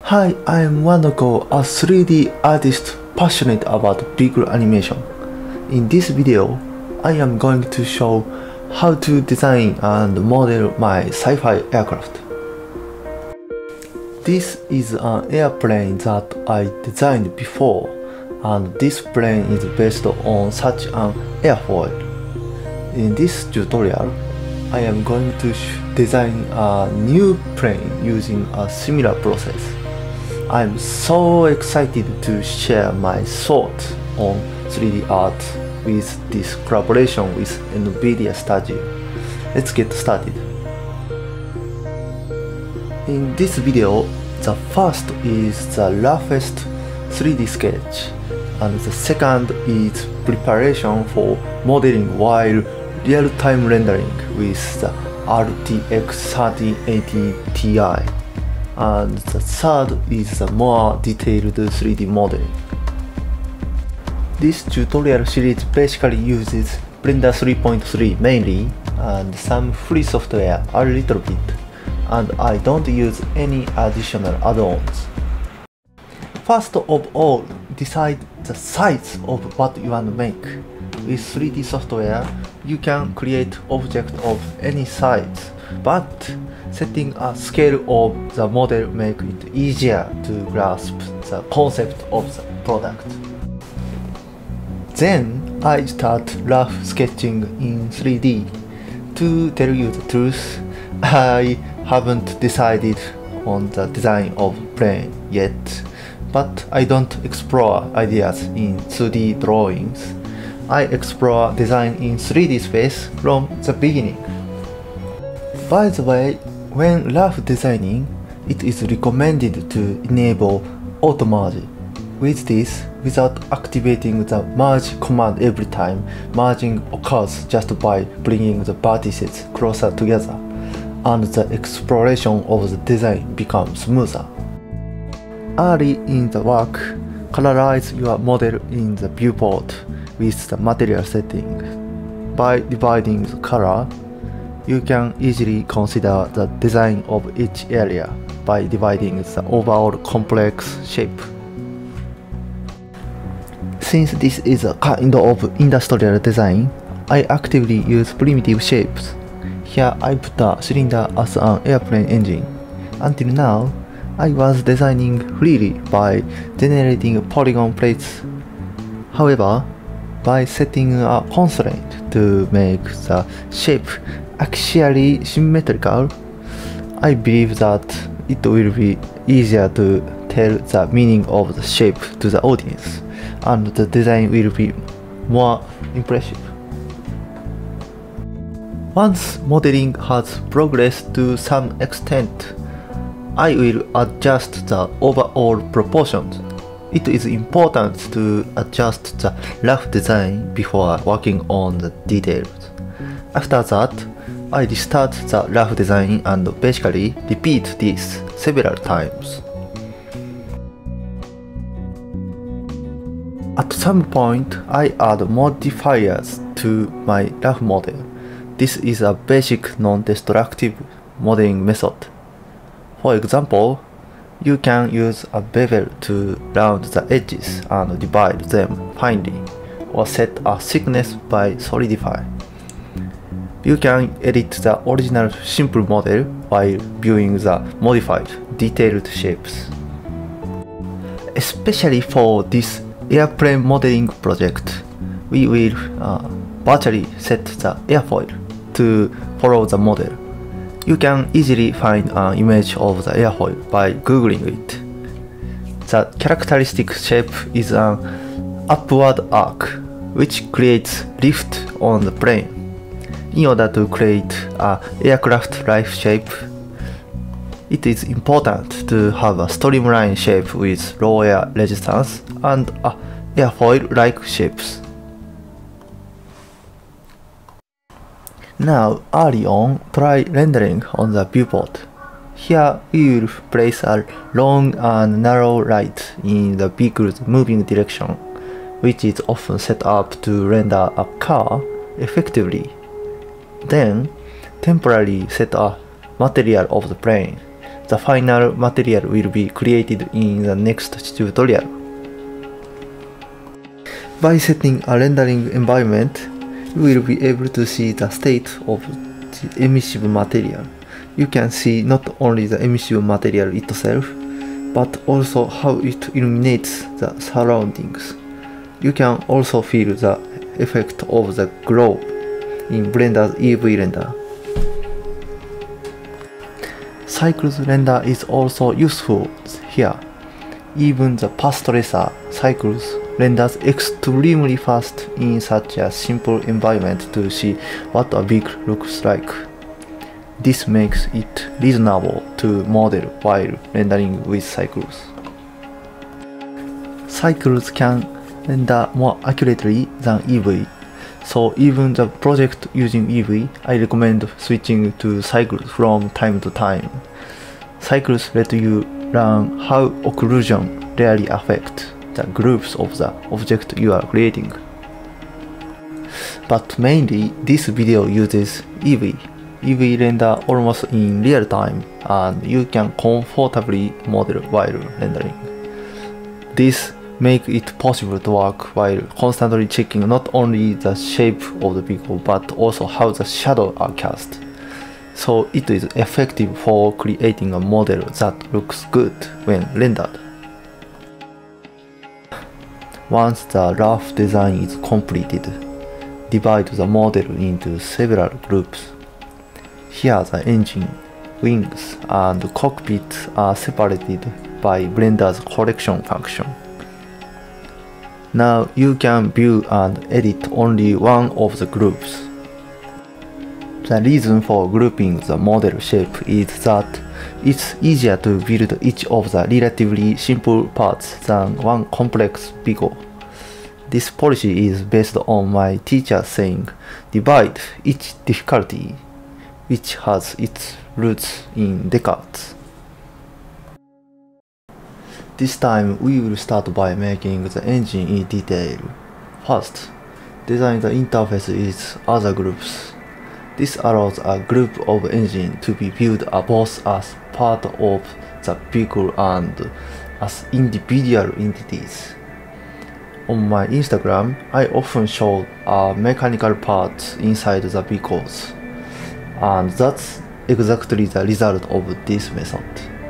Hi, I'm Wanoco, a 3D artist passionate about vehicle animation. In this video, I am going to show how to design and model my sci-fi aircraft. This is an airplane that I designed before, and this plane is based on such an airfoil. In this tutorial, I am going to design a new plane using a similar process. I'm so excited to share my thoughts on 3D art with this collaboration with NVIDIA Studio. Let's get started. In this video, the first is the roughest 3D sketch, and the second is preparation for modeling while real-time rendering with the RTX 3080 Ti. And the third is the more detailed 3D modeling. This tutorial series basically uses Blender 3.3 mainly, and some free software a little bit, and I don't use any additional add-ons. First of all, decide the size of what you want to make. With 3D software, you can create objects of any size, but setting a scale of the model makes it easier to grasp the concept of the product. Then I start rough sketching in 3D. To tell you the truth, I haven't decided on the design of plane yet, but I don't explore ideas in 2D drawings. I explore design in 3D space from the beginning. By the way, when rough designing, it is recommended to enable auto merge. With this, without activating the merge command every time, merging occurs just by bringing the vertices closer together, and the exploration of the design becomes smoother. Early in the work, colorize your model in the viewport with the material setting. By dividing the color, you can easily consider the design of each area by dividing the overall complex shape. Since this is a kind of industrial design, I actively use primitive shapes. Here I put a cylinder as an airplane engine. Until now, I was designing freely by generating polygon plates. However, by setting a constraint to make the shape axially symmetrical, I believe that it will be easier to tell the meaning of the shape to the audience, and the design will be more impressive. Once modeling has progressed to some extent, I will adjust the overall proportions. It is important to adjust the rough design before working on the details. After that, I restart the rough design and basically repeat this several times. At some point, I add modifiers to my rough model. This is a basic non-destructive modeling method. For example, you can use a bevel to round the edges and divide them finely, or set a thickness by solidify. You can edit the original simple model while viewing the modified, detailed shapes. Especially for this airplane modeling project, we will virtually set the airfoil to follow the model. You can easily find an image of the airfoil by googling it. The characteristic shape is an upward arc, which creates lift on the plane. In order to create an aircraft-like shape, it is important to have a streamline shape with low air resistance and airfoil-like shapes. Now, early on, try rendering on the viewport. Here, we will place a long and narrow light in the vehicle's moving direction, which is often set up to render a car effectively. Then, temporarily set a material of the plane. the final material will be created in the next tutorial. By setting a rendering environment, you will be able to see the state of the emissive material. You can see not only the emissive material itself, but also how it illuminates the surroundings. You can also feel the effect of the glow in Blender's EV render. Cycles render is also useful here. Even the path tracer cycles renders extremely fast in such a simple environment to see what a vehicle looks like. This makes it reasonable to model while rendering with cycles. Cycles can render more accurately than EV, so even the project using EV, I recommend switching to cycles from time to time. Cycles let you learn how occlusion rarely affects the groups of the object you are creating. But mainly, this video uses EV. EV render almost in real time, and you can comfortably model while rendering. This makes it possible to work while constantly checking not only the shape of the vehicle but also how the shadows are cast. So it is effective for creating a model that looks good when rendered. Once the rough design is completed, divide the model into several groups. Here the engine, wings, and cockpit are separated by Blender's collection function. Now you can view and edit only one of the groups. The reason for grouping the model shape is that it's easier to build each of the relatively simple parts than one complex vehicle. This policy is based on my teacher saying, divide each difficulty, which has its roots in Descartes. This time we will start by making the engine in detail. First, design the interface with other groups. This allows a group of engine to be viewed both as part of the vehicle and as individual entities. On my Instagram, I often show mechanical parts inside the vehicles, and that's exactly the result of this method.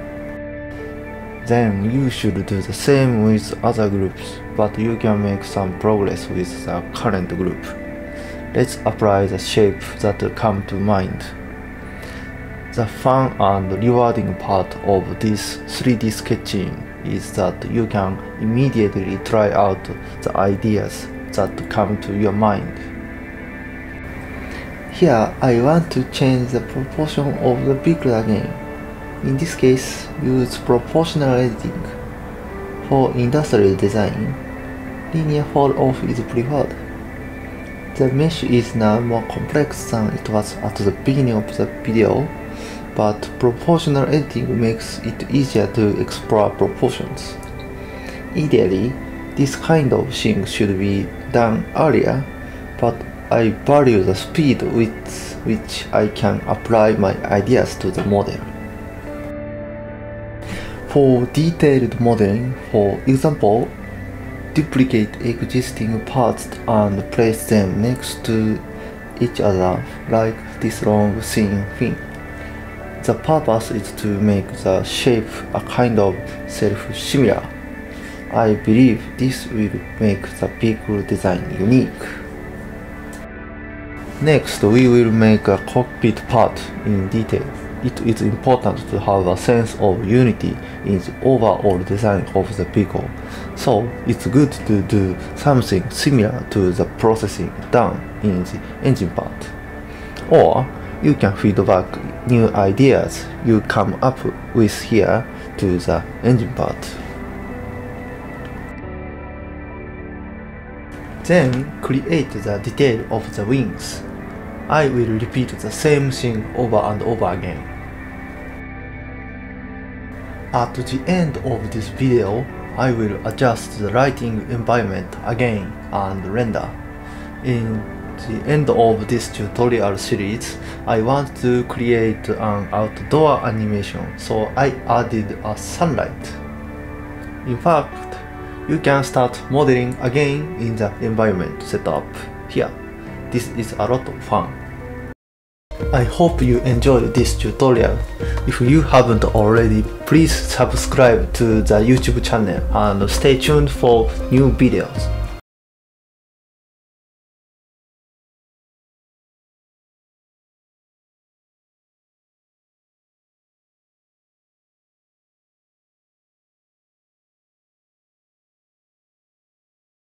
Then you should do the same with other groups, but you can make some progress with the current group. Let's apply the shape that come to mind. The fun and rewarding part of this 3D sketching is that you can immediately try out the ideas that come to your mind. Here I want to change the proportion of the vehicle again. In this case, use proportional editing. For industrial design, linear fall-off is preferred. The mesh is now more complex than it was at the beginning of the video, but proportional editing makes it easier to explore proportions. Ideally, this kind of thing should be done earlier, but I value the speed with which I can apply my ideas to the model. For detailed modeling, for example, duplicate existing parts and place them next to each other like this long thin fin. The purpose is to make the shape a kind of self-similar. I believe this will make the vehicle design unique. Next, we will make a cockpit part in detail. It is important to have a sense of unity in the overall design of the vehicle, so it's good to do something similar to the processing done in the engine part. Or you can feedback new ideas you come up with here to the engine part. Then create the detail of the wings. I will repeat the same thing over and over again. At the end of this video, I will adjust the lighting environment again and render. In the end of this tutorial series, I want to create an outdoor animation, so I added a sunlight. In fact, you can start modeling again in the environment setup here. This is a lot of fun. I hope you enjoyed this tutorial. If you haven't already, please subscribe to the YouTube channel and stay tuned for new videos.